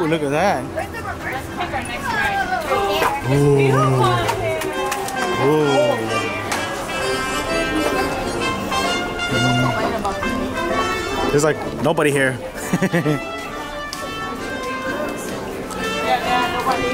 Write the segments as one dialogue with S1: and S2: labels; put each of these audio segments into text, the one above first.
S1: Ooh, look at that.
S2: Let's pick our next ride.
S1: Ooh. There's like nobody here.
S2: Yeah, nobody.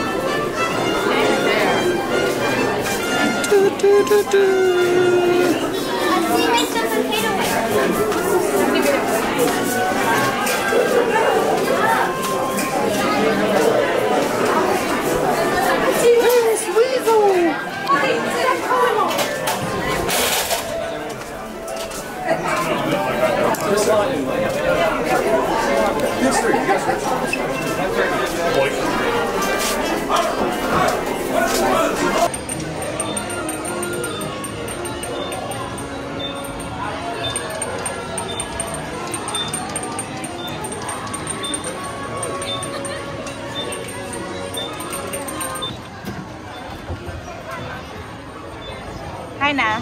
S2: Hi, Na.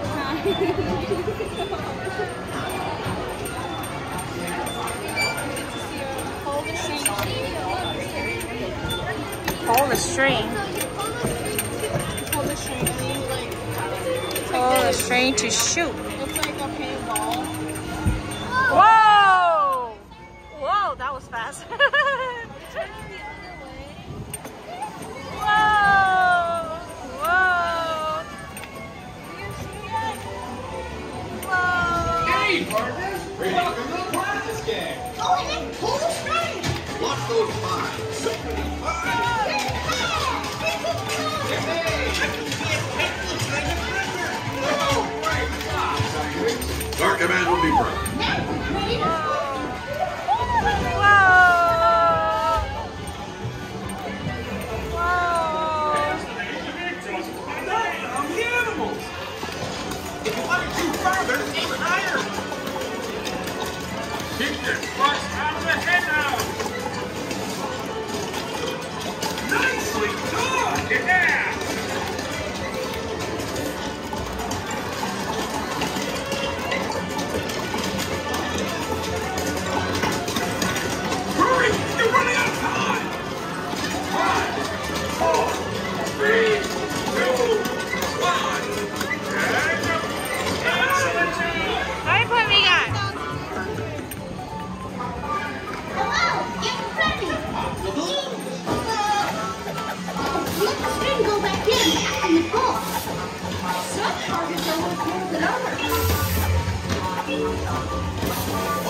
S2: Hold the string.
S3: Hold the string and then you like
S2: Hold the string to shoot.
S3: it's like a paintball.
S2: Whoa! Whoa, that was fast.
S3: Turn it the other way.
S2: Whoa! Whoa!
S3: Do you see it?
S2: Whoa!
S4: Hey, partners! Welcome to the practice game!
S3: Oh, and then pull the string.
S4: Watch those lines. So many lines. Our command will be present. On the animals. If you want to do further, aim higher. Keep your sparks out of the head now. Nicely done. Yeah. Hurry! You're running out of time! 5, 4, 3, 2, 1. Excellent job!
S2: How many points we got?
S3: Hello, get ready. Let the string go back in the pull. Some targets are more than others.